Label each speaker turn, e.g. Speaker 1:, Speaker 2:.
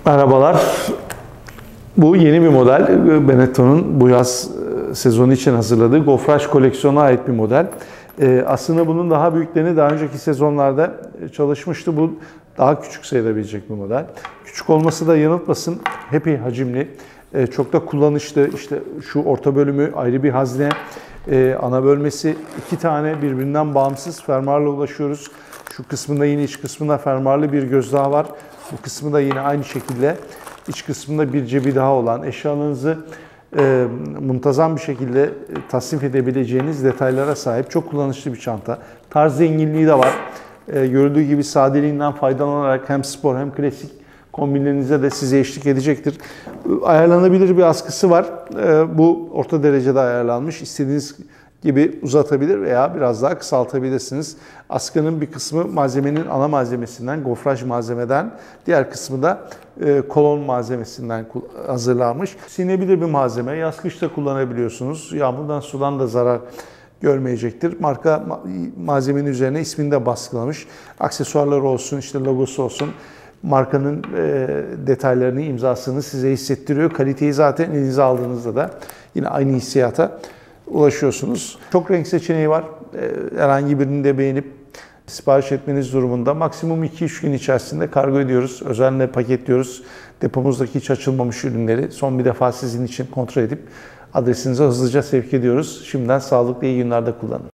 Speaker 1: Merhabalar. Bu yeni bir model. Benetton'un bu yaz sezonu için hazırladığı gofraş koleksiyona ait bir model. Aslında bunun daha büyüklerini daha önceki sezonlarda çalışmıştı. Bu daha küçük sayılabilecek bir model. Küçük olması da yanıltmasın. Happy hacimli. Çok da kullanışlı. İşte şu orta bölümü ayrı bir hazne. Ana bölmesi 2 tane birbirinden bağımsız fermuarla ulaşıyoruz. Şu kısmında yine iç kısmında fermuarlı bir göz daha var. Bu kısmı da yine aynı şekilde iç kısmında bir cebi daha olan, eşyalarınızı muntazam bir şekilde tasnif edebileceğiniz detaylara sahip çok kullanışlı bir çanta. Tarz zenginliği de var. Görüldüğü gibi sadeliğinden faydalanarak hem spor hem klasik kombinlerinize de size eşlik edecektir. Ayarlanabilir bir askısı var. Bu orta derecede ayarlanmış. İstediğiniz gibi uzatabilir veya biraz daha kısaltabilirsiniz. Askının bir kısmı malzemenin ana malzemesinden, gofraj malzemeden, diğer kısmı da kolon malzemesinden hazırlanmış. Sinebilir bir malzeme, yaz kışta kullanabiliyorsunuz. Yağmurdan, sudan da zarar görmeyecektir. Marka malzemenin üzerine ismini de baskılamış. Aksesuarlar olsun, işte logosu olsun. Markanın detaylarını, imzasını size hissettiriyor. Kaliteyi zaten elinize aldığınızda da yine aynı hissiyata ulaşıyorsunuz. Çok renk seçeneği var. Herhangi birini de beğenip sipariş etmeniz durumunda maksimum 2-3 gün içerisinde kargo ediyoruz. Özenle paketliyoruz. Depomuzdaki hiç açılmamış ürünleri son bir defa sizin için kontrol edip adresinize hızlıca sevk ediyoruz. Şimdiden sağlıklı iyi günlerde kullanın.